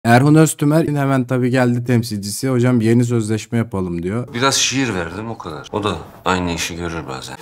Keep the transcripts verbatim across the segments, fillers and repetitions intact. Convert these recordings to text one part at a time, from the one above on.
Erhun Öztümer hemen tabii geldi temsilcisi. Hocam yeni sözleşme yapalım diyor. Biraz şiir verdim o kadar. O da aynı işi görür bazen.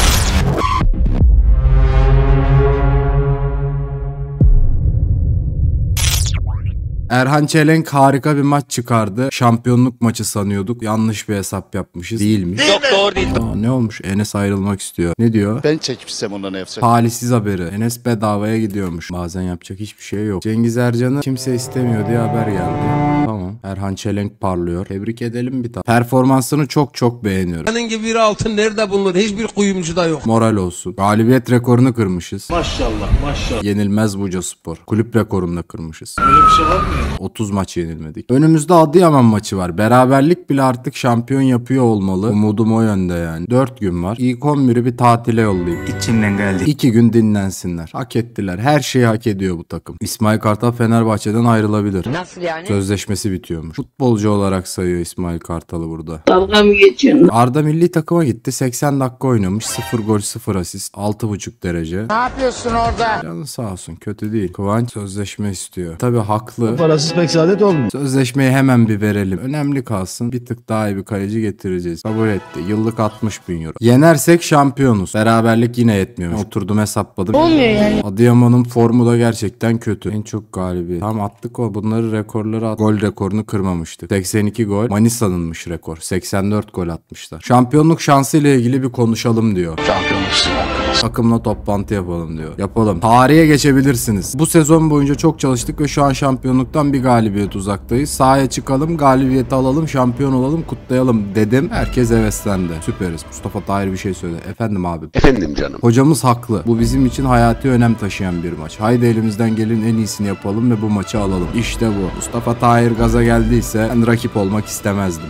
Erhan Çelenk harika bir maç çıkardı. Şampiyonluk maçı sanıyorduk. Yanlış bir hesap yapmışız. Değilmiş. Çok doğru değil. Aa, ne olmuş? Enes ayrılmak istiyor. Ne diyor? Ben çekmişsem ondan yapacak. Talihsiz haberi. Enes bedavaya gidiyormuş. Bazen yapacak hiçbir şey yok. Cengiz Ercan'ı kimse istemiyor diye haber geldi. Tamam. Erhan Çelenk parlıyor. Tebrik edelim bir tane. Performansını çok çok beğeniyorum. Senin gibi bir altın nerede bulunur? Hiçbir kuyumcuda yok. Moral olsun. Galibiyet rekorunu kırmışız. Maşallah maşallah. Yenilmez Bucaspor. Kulüp rekorunu da kırmışız. Öyle bir şey var mı? otuz maç yenilmedik. Önümüzde Adıyaman maçı var. Beraberlik bile artık şampiyon yapıyor olmalı. Umudum o yönde yani. dört gün var. İlk on biri bir tatile yollayayım. İçimden geldi. iki gün dinlensinler. Hak ettiler. Her şeyi hak ediyor bu takım. İsmail Kartal Fenerbahçe'den ayrılabilir. Nasıl yani? Sözleşmesi bitiyormuş. Futbolcu olarak sayıyor İsmail Kartal'ı burada. Dalga mı geçiyorsun? Arda milli takıma gitti. seksen dakika oynamış. sıfır gol sıfır asist. altı buçuk derece. Ne yapıyorsun orada? Canı sağ olsun. Kötü değil. Kıvanç sözleşme istiyor. Tabii haklı. Parasız pek saadet olmuyor. Sözleşmeyi hemen bir verelim. Önemli kalsın. Bir tık daha iyi bir kaleci getireceğiz. Kabul etti. Yıllık altmış bin euro. Yenersek şampiyonuz. Beraberlik yine yetmiyor. Oturdum hesapladım. Olmuyor yani. Adıyaman'ın formu da gerçekten kötü. En çok galibiyet. Tam attık o. Bunları rekorları at. Gol rekorunu kırmamıştık. seksen iki gol. Manisa'nınmış rekor. seksen dört gol atmışlar. Şampiyonluk şansı ile ilgili bir konuşalım diyor. Şampiyonluksun. Takımla toplantı yapalım diyor. Yapalım. Tarihe geçebilirsiniz. Bu sezon boyunca çok çalıştık ve şu an şampiyonluktan bir galibiyet uzaktayız. Sahaya çıkalım, galibiyeti alalım, şampiyon olalım, kutlayalım dedim. Herkes heveslendi. Süperiz. Mustafa Tahir bir şey söyle. Efendim abi. Efendim canım. Hocamız haklı. Bu bizim için hayati önem taşıyan bir maç. Haydi elimizden gelin en iyisini yapalım ve bu maçı alalım. İşte bu. Mustafa Tahir gaza geldiyse ben rakip olmak istemezdim.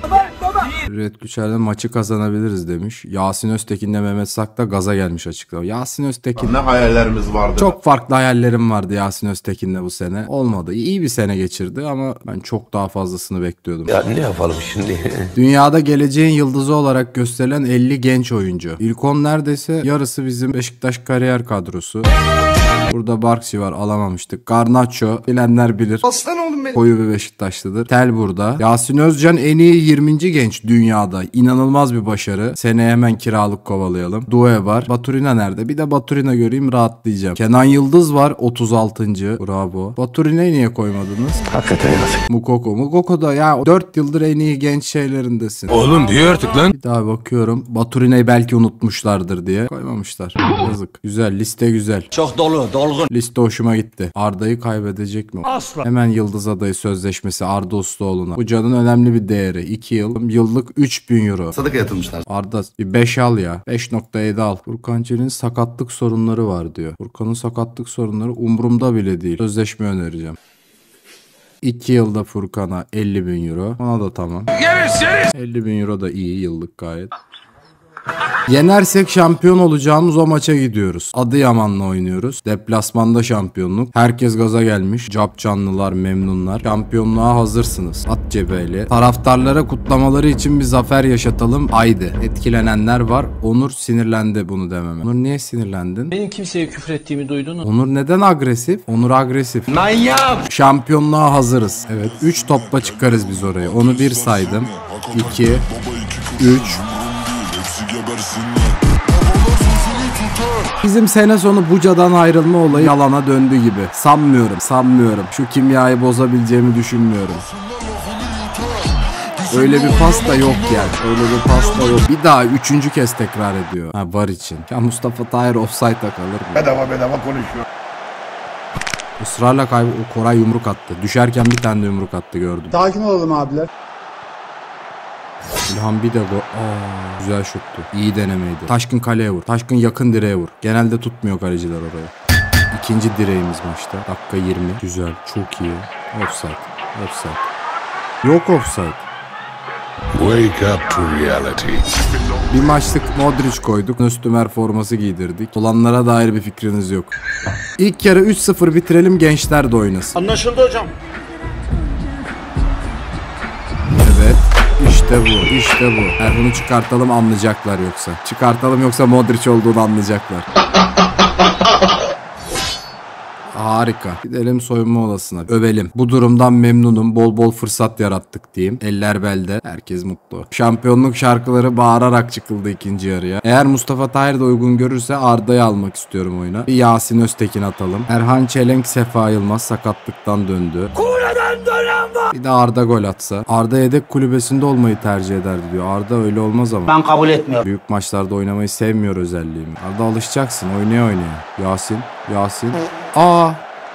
Red Güçer'den maçı kazanabiliriz demiş. Yasin Öztekin'le Mehmet Sak da gaza gelmiş açıklama. Yasin Öztekin. Ne hayallerimiz vardı. Çok farklı hayallerim vardı Yasin Öztekin'le bu sene. Olmadı. İyi bir sene geçirdi ama ben çok daha fazlasını bekliyordum. Ya ne yapalım şimdi? Dünyada geleceğin yıldızı olarak gösterilen elli genç oyuncu. İlk on neredeyse yarısı bizim Beşiktaş kariyer kadrosu. Burada Barkçı var, alamamıştık. Garnacho bilenler bilir. Aslan oğlum benim. Koyu bir Beşiktaşlıdır. Tel burada. Yasin Özcan en iyi yirminci genç dünyada. İnanılmaz bir başarı. Seneye hemen kiralık kovalayalım. Due var. Baturina nerede? Bir de Baturina göreyim, rahatlayacağım. Kenan Yıldız var, otuz altıncı Bravo. Baturina'yı niye koymadınız? Hakikaten yazık. Mukoko. Mukoko da ya dört yıldır en iyi genç şeylerindesin. Oğlum diyor artık lan. Bir daha bakıyorum. Baturina'yı belki unutmuşlardır diye koymamışlar. Yazık. Güzel. Liste güzel. Çok dolu, dolgun. Liste hoşuma gitti. Arda'yı kaybedecek mi? Asla. Hemen Yıldız adayı sözleşmesi Arda Usluoğlu'na. Bu canın önemli bir değeri. iki yıl. Yıllık üç bin euro. Sadaka yatırmışlar. Arda bir beş al ya. beş nokta yedi al. Furkan Çelik'in sakatlık sorunları var diyor. Furkan'ın sakatlık sorunları umurumda bile değil. Sözleşme önereceğim. iki yılda Furkan'a elli bin euro. Ona da tamam. elli bin euro da iyi yıllık gayet. Yenersek şampiyon olacağımız o maça gidiyoruz. Adıyaman'la oynuyoruz. Deplasmanda şampiyonluk. Herkes gaza gelmiş. Capcanlılar, memnunlar. Şampiyonluğa hazırsınız. At cebeyle. Taraftarlara kutlamaları için bir zafer yaşatalım. Haydi. Etkilenenler var. Onur sinirlendi bunu dememe. Onur niye sinirlendin? Benim kimseye küfür ettiğimi duydun mu? Onur neden agresif? Onur agresif. Manyak! Şampiyonluğa hazırız. Evet. üç topla çıkarız biz oraya. Onu bir saydım. iki, üç. Bizim sene sonu Buca'dan ayrılma olayı yalana döndü gibi. Sanmıyorum, sanmıyorum. Şu kimyayı bozabileceğimi düşünmüyorum. Öyle bir pasta yok yani. Öyle bir pasta yok. Bir daha üçüncü kez tekrar ediyor. Ha, var için. Ya Mustafa Tahir offside'a kalır mı? Bedava bedava konuşuyor. Israrla kaybı. O Koray yumruk attı. Düşerken bir tane de yumruk attı gördüm. Sakin olalım abiler. İlhan bir de go. Aa, güzel şuttu. İyi denemeydi. Taşkın kaleye vur. Taşkın yakın direğe vur. Genelde tutmuyor kaleciler oraya. İkinci direğimiz maçta. Dakika yirmi. Güzel. Çok iyi. Offside. Offside. Yok offside. Wake up to reality. Bir maçlık Modric koyduk. Öztümer forması giydirdik. Olanlara dair bir fikriniz yok. İlk yarı üç sıfır bitirelim, gençler de oynasın. Anlaşıldı hocam. Evet. İşte bu, işte bu. Erhun'u çıkartalım, anlayacaklar yoksa. Çıkartalım yoksa Modric olduğunu anlayacaklar. Harika. Gidelim soyunma odasına. Övelim. Bu durumdan memnunum. Bol bol fırsat yarattık diyeyim. Eller belde. Herkes mutlu. Şampiyonluk şarkıları bağırarak çıkıldı ikinci yarıya. Eğer Mustafa Tahir de uygun görürse Arda'yı almak istiyorum oyuna. Bir Yasin Öztekin atalım. Erhan Çelenk, Sefa Yılmaz sakatlıktan döndü. Kuleden dönen var. Bir de Arda gol atsa. Arda yedek kulübesinde olmayı tercih ederdi diyor. Arda öyle olmaz ama. Ben kabul etmiyorum. Büyük maçlarda oynamayı sevmiyor özelliğimi. Arda alışacaksın. Oynaya oynaya. Yasin. Yasin. Aa.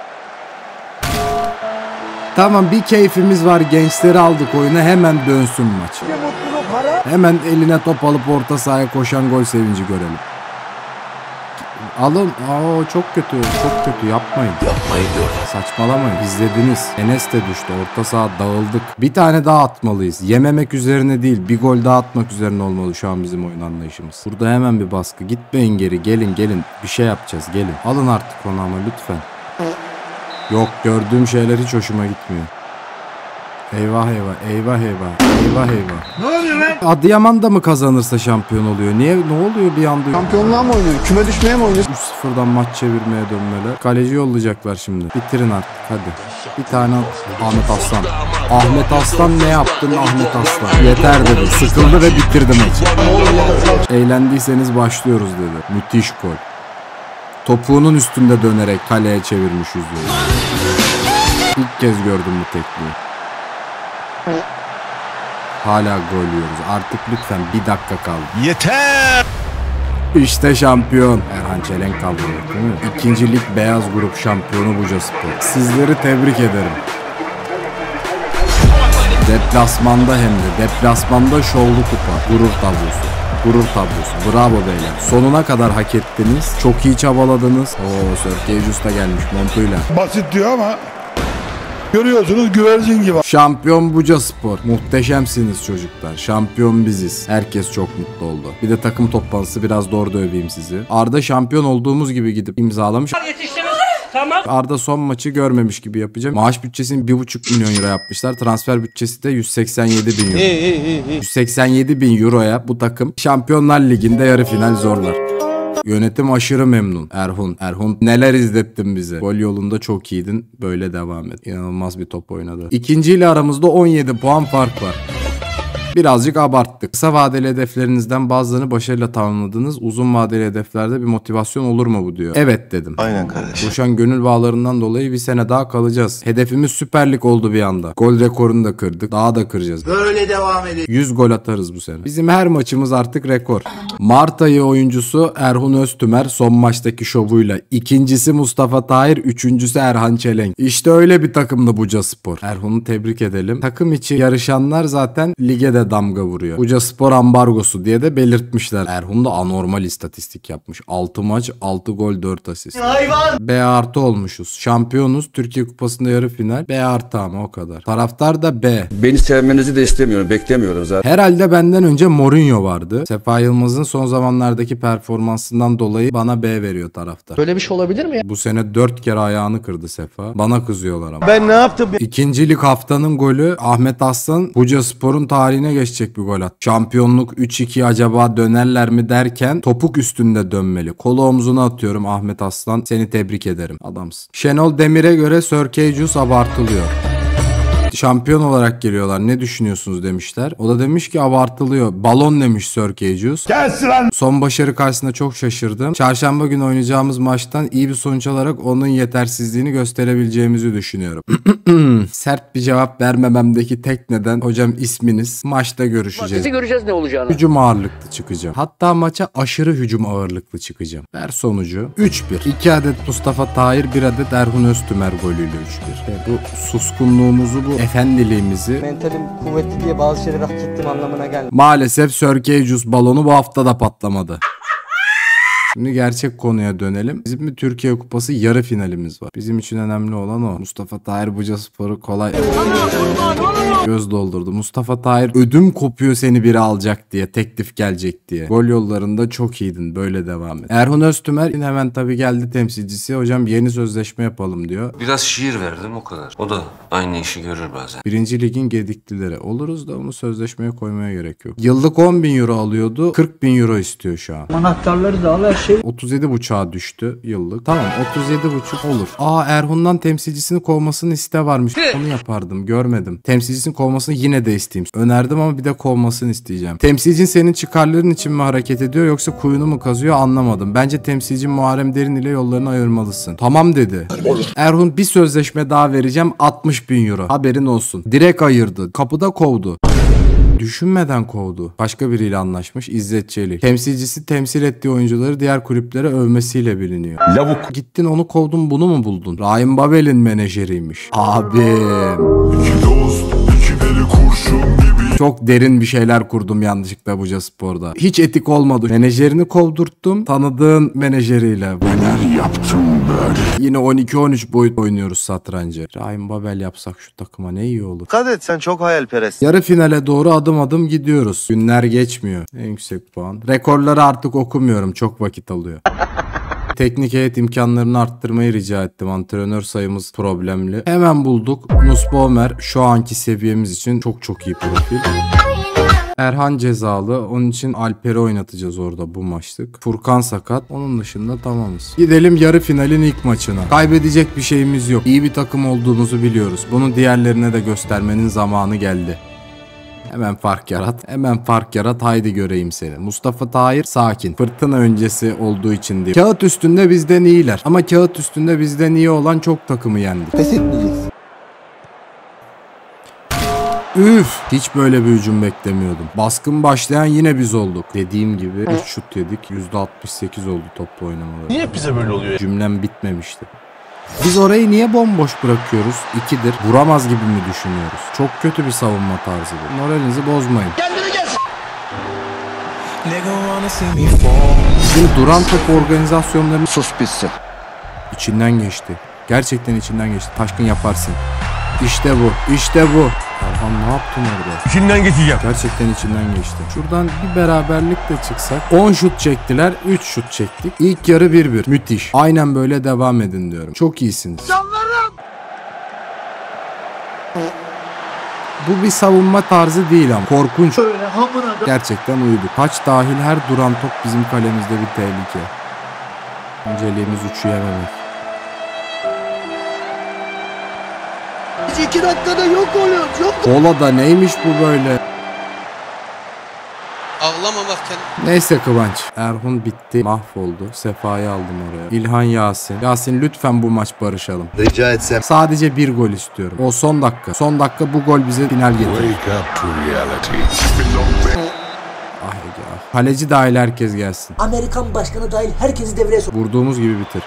Tamam, bir keyfimiz var. Gençleri aldık oyuna. Hemen dönsün maç. Hemen eline top alıp orta sahaya koşan gol sevinci görelim. Alın. Aa, çok kötü. Çok kötü. Yapmayın. Yapmayı diyorlar. Saçmalamayın. İzlediniz. Enes de düştü. Orta saha dağıldık. Bir tane daha atmalıyız. Yememek üzerine değil. Bir gol daha atmak üzerine olmalı şu an bizim oyun anlayışımız. Burada hemen bir baskı. Gitmeyin geri. Gelin gelin. Bir şey yapacağız. Gelin. Alın artık onu ama lütfen. Yok, gördüğüm şeyler hiç hoşuma gitmiyor. Eyvah eyvah. Eyvah eyvah. Eyvah eyvah. Ne oluyor lan? Adıyaman da mı kazanırsa şampiyon oluyor? Niye? Ne oluyor bir anda? Şampiyonluğa mı oynuyor? Küme düşmeye mi oynuyor? üç sıfırdan maç çevirmeye dönmeler. Kaleci yollayacaklar şimdi. Bitirin artık hadi. Bir tane at. Ahmet Aslan. Ahmet Aslan ne yaptın Ahmet Aslan? Yeter dedi. Sıkıldı ve bitirdi maçı. Eğlendiyseniz başlıyoruz dedi. Müthiş gol. Topuğunun üstünde dönerek kaleye çevirmiş yüzüğü. İlk kez gördüm bu tekniği. Hala gol yiyoruz. Artık lütfen bir dakika kaldı. Yeter. İşte şampiyon. Erhan Çelenk kaldı değil mi? İkinci lig beyaz grup şampiyonu Bucaspor. Sizleri tebrik ederim. Deplasmanda hem de. Deplasmanda şovlu kupa. Gurur tablosu. Gurur tablosu. Bravo beyler. Sonuna kadar hak ettiniz. Çok iyi çabaladınız. Oo, Sörkeycus da gelmiş montuyla. Basit diyor ama görüyorsunuz güvercin gibi. Şampiyon Bucaspor. Muhteşemsiniz çocuklar. Şampiyon biziz. Herkes çok mutlu oldu. Bir de takım toplantısı, biraz doğru da öveyim sizi. Arda şampiyon olduğumuz gibi gidip imzalamış. Arda son maçı görmemiş gibi yapacağım. Maaş bütçesini bir buçuk milyon euro yapmışlar. Transfer bütçesi de yüz seksen yedi bin euro. yüz seksen yedi bin euroya bu takım Şampiyonlar Ligi'nde yarı final zorlar. Yönetim aşırı memnun. Erhun. Erhun neler izlettin bize. Gol yolunda çok iyiydin. Böyle devam et. İnanılmaz bir top oynadı. İkinciyle aramızda on yedi puan fark var. Birazcık abarttık. Kısa vadeli hedeflerinizden bazılarını başarıyla tamamladınız. Uzun vadeli hedeflerde bir motivasyon olur mu bu diyor. Evet dedim. Aynen kardeşim. Boşan gönül bağlarından dolayı bir sene daha kalacağız. Hedefimiz Süper Lig oldu bir anda. Gol rekorunu da kırdık. Daha da kıracağız. Böyle devam edelim. yüz gol atarız bu sene. Bizim her maçımız artık rekor. Mart ayı oyuncusu Erhun Öztümer son maçtaki şovuyla. İkincisi Mustafa Tahir. Üçüncüsü Erhan Çelenk. İşte öyle bir takımdı Bucaspor. Erhun'u tebrik edelim. Takım içi yarışanlar zaten lige de damga vuruyor. Bucaspor ambargosu diye de belirtmişler. Erhun da anormal istatistik yapmış. altı maç, altı gol, dört asist. Hayvan! B artı olmuşuz. Şampiyonuz. Türkiye Kupası'nda yarı final. B artı ama o kadar. Taraftar da B. Beni sevmenizi de istemiyorum. Beklemiyorum zaten. Herhalde benden önce Mourinho vardı. Sefa Yılmaz'ın son zamanlardaki performansından dolayı bana B veriyor taraftar. Böyle bir şey olabilir mi ya? Bu sene dört kere ayağını kırdı Sefa. Bana kızıyorlar ama. Ben ne yaptım? İkinci lig haftanın golü Ahmet Aslan. Bucaspor'un tarihine geçecek bir gol at. Şampiyonluk üç iki acaba dönerler mi derken topuk üstünde dönmeli. Kolu omzuna atıyorum Ahmet Aslan. Seni tebrik ederim. Adamsın. Şenol Demir'e göre Sörkeycus abartılıyor. Şampiyon olarak geliyorlar. Ne düşünüyorsunuz demişler. O da demiş ki abartılıyor. Balon demiş Sörkeycus. Son başarı karşısında çok şaşırdım. Çarşamba günü oynayacağımız maçtan iyi bir sonuç alarak onun yetersizliğini gösterebileceğimizi düşünüyorum. Sert bir cevap vermememdeki tek neden hocam isminiz. Maçta görüşeceğiz. Maçta göreceğiz ne olacağını. Hücum ağırlıklı çıkacağım. Hatta maça aşırı hücum ağırlıklı çıkacağım. Ver sonucu. üç bir. iki adet Mustafa Tahir, bir adet Erhun Öztümer golüyle üç bir. Ve bu suskunluğumuzu, bu efendiliğimizi mentalim kuvvetli diye bazı şeyleri hak ettiğim anlamına gelmiyor. Maalesef Sörkeycus balonu bu hafta da patlamadı. Şimdi gerçek konuya dönelim. Bizim bir Türkiye Kupası yarı finalimiz var. Bizim için önemli olan o. Mustafa Tahir Bucaspor'u kolay göz doldurdu. Mustafa Tahir ödüm kopuyor seni biri alacak diye, teklif gelecek diye. Gol yollarında çok iyiydin, böyle devam et. Erhun Öztümer hemen tabii geldi temsilcisi. Hocam yeni sözleşme yapalım diyor. Biraz şiir verdim o kadar. O da aynı işi görür bazen. Birinci ligin gediklileri. Oluruz da onu sözleşmeye koymaya gerek yok. Yıllık on bin euro alıyordu. kırk bin euro istiyor şu an. Anahtarları da al. şey otuz yedi buçuğa düştü yıllık. Tamam otuz yedi buçuk olur. Aa Erhun'dan temsilcisini kovmasını iste varmış. Onu yapardım görmedim. Temsilcisini kovmasını yine de isteyeyim. Önerdim ama bir de kovmasını isteyeceğim. Temsilcin senin çıkarların için mi hareket ediyor yoksa kuyunu mu kazıyor anlamadım. Bence temsilcin Muharrem Derin ile yollarını ayırmalısın. Tamam dedi. Erhun bir sözleşme daha vereceğim altmış bin euro. Haberin olsun. Direkt ayırdı. Kapıda kovdu. Düşünmeden kovdu. Başka biriyle anlaşmış İzzet Çelik. Temsilcisi temsil ettiği oyuncuları diğer kulüplere övmesiyle biliniyor. Lavuk. Gittin onu kovdun bunu mu buldun? Rahim Babel'in menajeriymiş. Abim. İki dost, iki deli kurşun gibi. Çok derin bir şeyler kurdum yanlışlıkla Buca Spor'da. Hiç etik olmadı. Menajerini kovdurttum. Tanıdığın menajeriyle. Neler yaptım böyle? Yine on iki on üç boyut oynuyoruz satrancı. Rahim Babel yapsak şu takıma ne iyi olur. Dikkat et sen çok hayalperest. Yarı finale doğru adım adım gidiyoruz. Günler geçmiyor. En yüksek puan. Rekorları artık okumuyorum. Çok vakit alıyor. Teknik heyet imkanlarını arttırmayı rica ettim. Antrenör sayımız problemli. Hemen bulduk. Nusba Ömer şu anki seviyemiz için çok çok iyi profil. Erhan cezalı. Onun için Alper'i oynatacağız orada bu maçlık. Furkan sakat. Onun dışında tamamız. Gidelim yarı finalin ilk maçına. Kaybedecek bir şeyimiz yok. İyi bir takım olduğumuzu biliyoruz. Bunu diğerlerine de göstermenin zamanı geldi. Hemen fark yarat. Hemen fark yarat. Haydi göreyim seni. Mustafa Tahir sakin. Fırtına öncesi olduğu için değil. Kağıt üstünde bizden iyiler. Ama kağıt üstünde bizden iyi olan çok takımı yendik. Pes etmeyeceğiz. Üf! Hiç böyle bir hücum beklemiyordum. Baskın başlayan yine biz olduk. Dediğim gibi üç şut yedik. yüzde altmış sekiz oldu toplu oynamaları. Niye bize böyle oluyor? Cümlem bitmemişti. Biz orayı niye bomboş bırakıyoruz? İkidir. Vuramaz gibi mi düşünüyoruz? Çok kötü bir savunma tarzı bu. Moralinizi bozmayın. Bizim duran top organizasyonlarının Sus bitsin. içinden geçti. Gerçekten içinden geçti. Taşkın yaparsın. İşte bu. İşte bu. Erhan ne yaptın orada? İçinden geçeceğim. Gerçekten içinden geçti. Şuradan bir beraberlik de çıksak. on şut çektiler. üç şut çektik. İlk yarı bir bir. Müthiş. Aynen böyle devam edin diyorum. Çok iyisiniz. Bu bir savunma tarzı değil ama. Korkunç. Gerçekten uyuduk. Taç dahil her duran top bizim kalemizde bir tehlike. Önceliğimiz üçü yememek. İki dakikada yok oluyor. Yok. Kola da neymiş bu böyle? Ağlamamak kendine. Neyse Kıvanç. Erhun bitti. Mahvoldu. Sefa'yı aldım oraya. İlhan Yasin. Yasin lütfen bu maç barışalım. Rica etsem. Sadece bir gol istiyorum. O son dakika. Son dakika bu gol bize final getirir. Wake up to reality. Ah Ege ah. Kaleci dahil herkes gelsin. Amerikan başkanı dahil herkesi devreye sok. Vurduğumuz gibi bitir.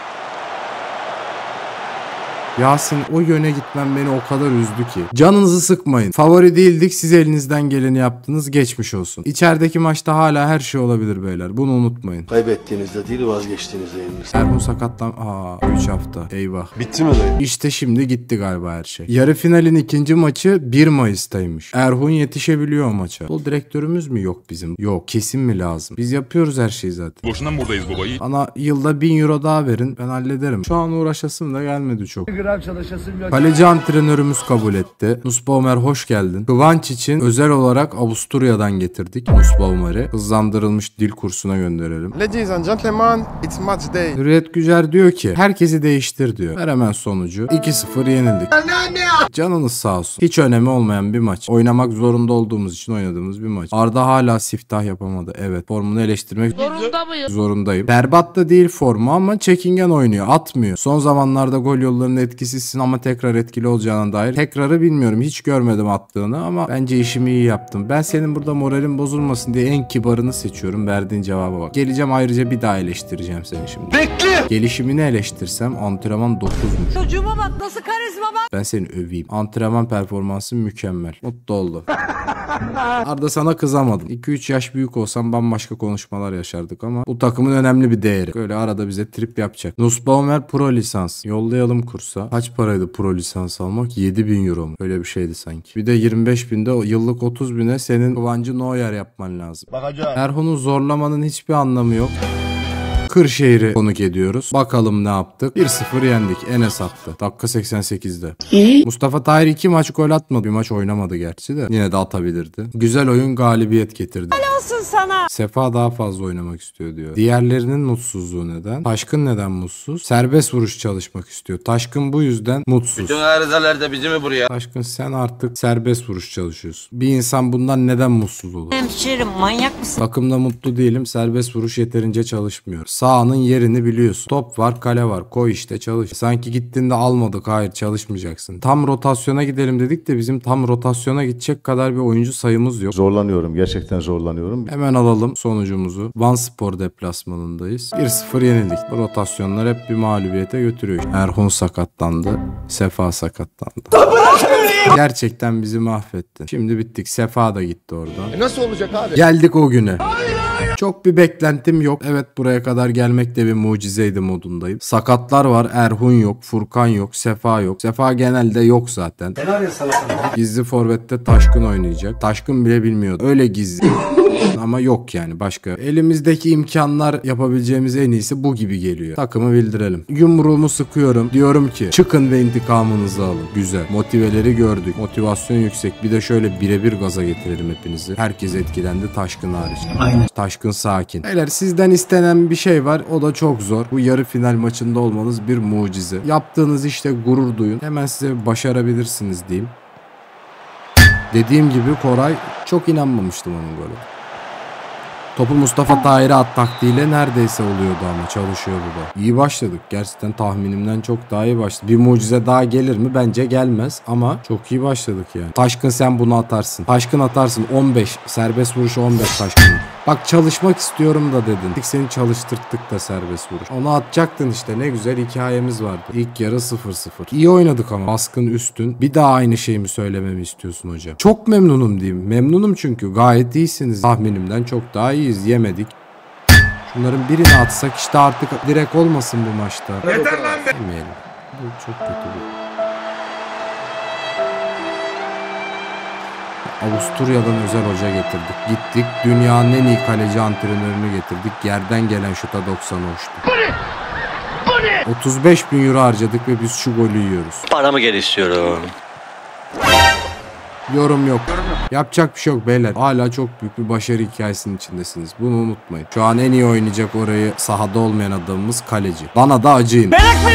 Yasin o yöne gitmem beni o kadar üzdü ki. Canınızı sıkmayın. Favori değildik siz elinizden geleni yaptınız geçmiş olsun. İçerideki maçta hala her şey olabilir beyler. Bunu unutmayın. Kaybettiğinizde değil vazgeçtiğinizde yenilirsin. Erhun sakatlan... Aa üç hafta. Eyvah. Bitti mi dayı? İşte şimdi gitti galiba her şey. Yarı finalin ikinci maçı bir Mayıs'taymış. Erhun yetişebiliyor o maça. O direktörümüz mü yok bizim? Yok. Kesin mi lazım? Biz yapıyoruz her şeyi zaten. Boşuna mı buradayız babayı? Bana yılda bin euro daha verin. Ben hallederim. Şu an uğraşasım da gelmedi çok. Kaleci antrenörümüz kabul etti. Nusba Ömer hoş geldin. Kıvanç için özel olarak Avusturya'dan getirdik Nusba Ömer'i. Hızlandırılmış dil kursuna gönderelim. Ladies and gentlemen, it's match day. Hürriyet Gücer diyor ki herkesi değiştir diyor. Ver hemen sonucu. iki sıfır yenildik. Canınız sağ olsun. Hiç önemi olmayan bir maç. Oynamak zorunda olduğumuz için oynadığımız bir maç. Arda hala siftah yapamadı. Evet. Formunu eleştirmek zorunda mıyım? Zorundayım. Berbat da değil formu ama çekingen oynuyor. Atmıyor. Son zamanlarda gol yollarının etkisizsin ama tekrar etkili olacağına dair. Tekrarı bilmiyorum. Hiç görmedim attığını ama bence işimi iyi yaptım. Ben senin burada moralin bozulmasın diye en kibarını seçiyorum. Verdiğin cevaba bak. Geleceğim ayrıca bir daha eleştireceğim seni şimdi. Bekle! Gelişimini eleştirsem antrenman dokuzmuş. Çocuğuma bak nasıl karizma bak. Ben seni öveyim. Antrenman performansın mükemmel. Mutlu oldu. Arda sana kızamadım. iki üç yaş büyük olsam bambaşka konuşmalar yaşardık ama bu takımın önemli bir değeri. Böyle arada bize trip yapacak. Nusba Ömer pro lisans. Yollayalım kursa. Kaç paraydı pro lisans almak? yedi bin euro mu? Öyle bir şeydi sanki. Bir de yirmi beş binde yıllık otuz bine senin Kıvancı Neuer yapman lazım. Bakacağım. Erhun'u zorlamanın hiçbir anlamı yok. Kırşehir'i konuk ediyoruz. Bakalım ne yaptık? bir sıfır yendik. Enes attı. Dakika seksen sekizde. Mustafa Tahir iki maç gol atmadı. Bir maç oynamadı gerçi de. Yine de atabilirdi. Güzel oyun galibiyet getirdi. olsun sana. Sefa daha fazla oynamak istiyor diyor. Diğerlerinin mutsuzluğu neden? Taşkın neden mutsuz? Serbest vuruş çalışmak istiyor. Taşkın bu yüzden mutsuz. Bütün arızalarda bizi mi buraya? Taşkın sen artık serbest vuruş çalışıyorsun. Bir insan bundan neden mutsuz olur? Hemşerim manyak mısın? Takımda mutlu değilim. Serbest vuruş yeterince çalışmıyor. Sahanın yerini biliyorsun. Top var, kale var. Koy işte çalış. Sanki gittiğinde almadık. Hayır çalışmayacaksın. Tam rotasyona gidelim dedik de bizim tam rotasyona gidecek kadar bir oyuncu sayımız yok. Zorlanıyorum. Gerçekten zorlanıyorum. Hemen alalım sonucumuzu. Vanspor deplasmanındayız. bir sıfır yenildik. Bu rotasyonlar hep bir mağlubiyete götürüyor. Erhun sakatlandı. Sefa sakatlandı. Gerçekten bizi mahvetti. Şimdi bittik. Sefa da gitti oradan. E nasıl olacak abi? Geldik o güne. Çok bir beklentim yok. Evet buraya kadar gelmek de bir mucizeydi modundayım. Sakatlar var. Erhun yok. Furkan yok. Sefa yok. Sefa genelde yok zaten. Gizli forvette Taşkın oynayacak. Taşkın bile bilmiyordu. Öyle gizli. Ama yok yani başka. Elimizdeki imkanlar yapabileceğimiz en iyisi bu gibi geliyor. Takımı bildirelim. Yumruğumu sıkıyorum. Diyorum ki çıkın ve intikamınızı alın. Güzel. Motiveleri gördük. Motivasyon yüksek. Bir de şöyle birebir gaza getirelim hepinizi. Herkes etkilendi Taşkın hariç. Aynen. Taşkın sakin. Beyler sizden istenen bir şey var. O da çok zor. Bu yarı final maçında olmanız bir mucize. Yaptığınız işte gurur duyun. Hemen size başarabilirsiniz diyeyim. Dediğim gibi Koray çok inanmamıştım onun golü. Topu Mustafa Tahir'e at taktiğiyle neredeyse oluyordu ama çalışıyordu da. İyi başladık. Gerçekten tahminimden çok daha iyi başladık. Bir mucize daha gelir mi? Bence gelmez ama çok iyi başladık yani. Taşkın sen bunu atarsın. Taşkın atarsın on beş. Serbest vuruşu on beş Taşkın. Bak çalışmak istiyorum da dedin. Seni çalıştırttık da serbest vuruş. Onu atacaktın işte. Ne güzel hikayemiz vardı. İlk yarı sıfır sıfır. İyi oynadık ama. Baskın üstün. Bir daha aynı şeyi mi söylememi istiyorsun hocam? Çok memnunum diyeyim. Memnunum çünkü. Gayet iyisiniz. Tahminimden çok daha iyiyiz. Yemedik. Şunların birini atsak işte artık direkt olmasın bu maçta. Yeter lan be. Yemeyelim. Bu çok kötü bu. Avusturya'dan özel hoca getirdik. Gittik dünyanın en iyi kaleci antrenörünü getirdik. Yerden gelen şuta doksan uçtu. otuz beş bin euro harcadık ve biz şu golü yiyoruz. Paramı geri istiyorum. Yorum yok. Yapacak bir şey yok beyler. Hala çok büyük bir başarı hikayesinin içindesiniz. Bunu unutmayın. Şu an en iyi oynayacak orayı sahada olmayan adamımız kaleci. Bana da acıyın.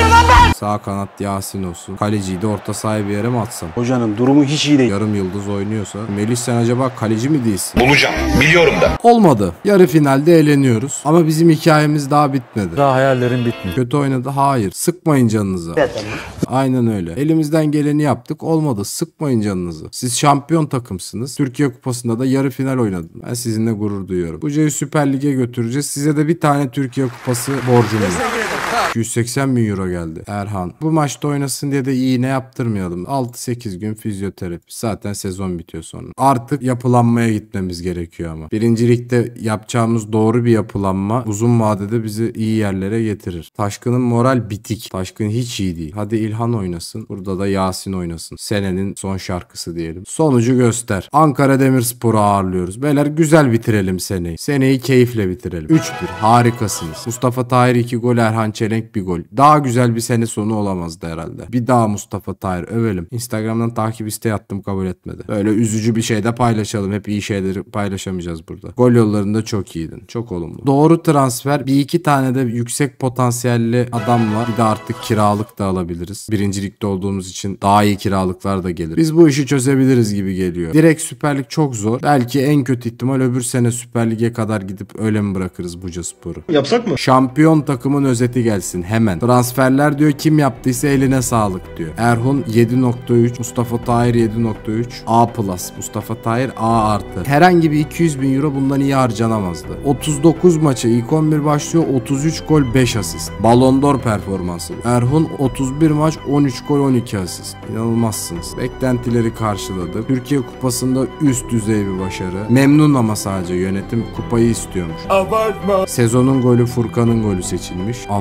Sağ kanat Yasin olsun. Kaleciyi de orta sahaya bir yere mi atsam? Hocanın durumu hiç iyi değil. Yarım yıldız oynuyorsa. Melih sen acaba kaleci mi değilsin? Bulacağım. Biliyorum da. Olmadı. Yarı finalde eğleniyoruz. Ama bizim hikayemiz daha bitmedi. Daha hayallerim bitmiyor. Kötü oynadı. Hayır. Sıkmayın canınıza. Aynen öyle. Elimizden geleni yaptık. Olmadı. Sıkmayın canınızı. Siz şampiyon takımsınız. Türkiye Kupası'nda da yarı final oynadım. Ben sizinle gurur duyuyorum. Buca'yı Süper Lig'e götüreceğiz. Size de bir tane Türkiye Kupası borcum var. iki yüz seksen bin euro geldi. Erhan. Bu maçta oynasın diye de iğne yaptırmayalım. altı sekiz gün fizyoterapi. Zaten sezon bitiyor sonra. Artık yapılanmaya gitmemiz gerekiyor ama. Birinci ligde yapacağımız doğru bir yapılanma uzun vadede bizi iyi yerlere getirir. Taşkın'ın moral bitik. Taşkın hiç iyi değil. Hadi İlhan oynasın. Burada da Yasin oynasın. Senenin son şarkısı diyelim. Sonucu göster. Ankara Demirspor'u ağırlıyoruz. Beyler güzel bitirelim seneyi. Seneyi keyifle bitirelim. üç bir. Harikasınız. Mustafa Tahir iki gol, Erhan Çelenk bir gol. Daha güzel bir sene sonu olamazdı herhalde. Bir daha Mustafa Tahir övelim. Instagram'dan takip isteği attım kabul etmedi. Böyle üzücü bir şey de paylaşalım. Hep iyi şeyleri paylaşamayacağız burada. Gol yollarında çok iyiydin. Çok olumlu. Doğru transfer. Bir iki tane de yüksek potansiyelli adamla bir de artık kiralık da alabiliriz. Birincilikte olduğumuz için daha iyi kiralıklar da gelir. Biz bu işi çözebiliriz gibi geliyor. Direkt Süper Lig çok zor. Belki en kötü ihtimal öbür sene Süper Lig'e kadar gidip öyle mi bırakırız Bucaspor'u? Yapsak mı? Şampiyon takımın özeti gelsin hemen. Transferler diyor kim yaptıysa eline sağlık diyor. Erhun yedi nokta üç, Mustafa Tahir yedi nokta üç, A plus, Mustafa Tahir A artı. Herhangi bir iki yüz bin euro bundan iyi harcanamazdı. otuz dokuz maçı ilk on bir başlıyor, otuz üç gol beş asist. Ballon d'Or performansı. Erhun otuz bir maç on üç gol on iki asist. İnanılmazsınız. Beklentileri karşıladı. Türkiye Kupası'nda üst düzey bir başarı. Memnun ama sadece yönetim kupayı istiyormuş. Abartma. Sezonun golü Furkan'ın golü seçilmiş. Antalya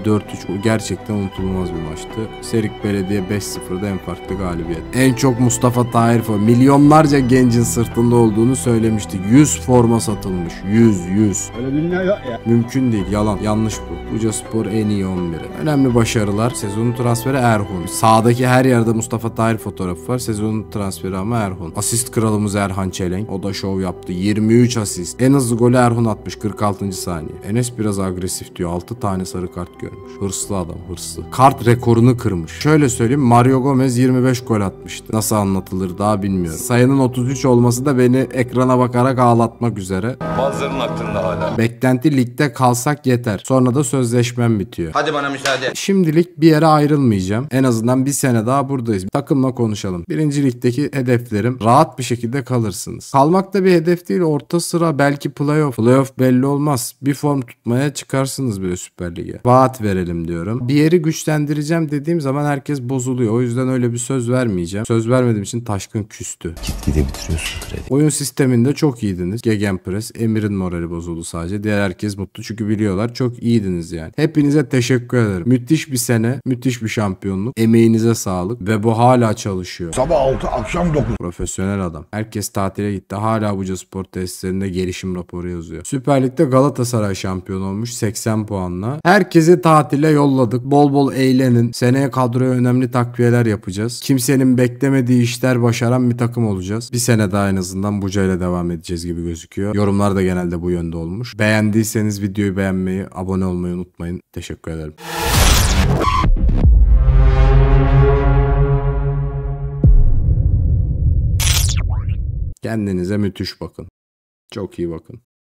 dört üç o gerçekten unutulmaz bir maçtı. Serik Belediye beş sıfırda en farklı galibiyet. En çok Mustafa Tahir forma. Milyonlarca gencin sırtında olduğunu söylemiştik. yüz forma satılmış. yüz yüz. Öyle dünya yok ya. Mümkün değil. Yalan. Yanlış bu. Bucaspor en iyi on biri. Önemli başarılar. Sezonun transferi Erhun. Sağdaki her yerde Mustafa Tahir fotoğrafı var. Sezonun transferi ama Erhun. Asist kralımız Erhan Çelenk. O da şov yaptı. yirmi üç asist. En hızlı golü Erhun atmış. kırk altıncı saniye. Enes biraz agresif diyor. altı tane sarı kart görmüş. Hırslı adam. Hırslı. Kart rekorunu kırmış. Şöyle söyleyeyim. Mario Gomez yirmi beş gol atmıştı. Nasıl anlatılır daha bilmiyorum. Sayının otuz üç olması da beni ekrana bakarak ağlatmak üzere. Bazılarının aklında hala. Beklenti ligde kalsak yeter. Sonra da sözleşmem bitiyor. Hadi bana müsaade. Şimdilik bir yere ayrılmayacağım. En azından bir sene daha buradayız. Takımla konuşalım. Birinci ligdeki hedeflerim rahat bir şekilde kalırsınız. Kalmak da bir hedef değil. Orta sıra belki playoff. Playoff belli olmaz. Bir form tutmaya çıkarsınız böyle Süper Lig'e. Vaat verelim diyorum. Bir yeri güçlendireceğim dediğim zaman herkes bozuluyor. O yüzden öyle bir söz vermeyeceğim. Söz vermediğim için Taşkın küstü. Gitgide bitiriyorsun kredi. Oyun sisteminde çok iyiydiniz. Gegenpress. Emir'in morali bozuldu sadece. Diğer herkes mutlu çünkü biliyorlar. Çok iyiydiniz yani. Hepinize teşekkür ederim. Müthiş bir sene. Müthiş bir şampiyonluk. Emeğinize sağlık. Ve bu hala çalışıyor. Sabah altı akşam dokuz. Profesyonel adam. Herkes tatile gitti. Hala Bucaspor tesislerinde gelişim raporu yazıyor. Süper Lig'de Galatasaray şampiyon olmuş seksen puanla. Herkesi tatile yolladık. Bol bol eğlenin. Seneye kadroya önemli takviyeler yapacağız. Kimsenin beklemediği işler başaran bir takım olacağız. Bir sene daha en azından Buca ile devam edeceğiz gibi gözüküyor. Yorumlar da genelde bu yönde olmuş. Beğendiyseniz videoyu beğenmeyi, abone olmayı unutmayın. Teşekkür ederim. Kendinize müthiş bakın. Çok iyi bakın.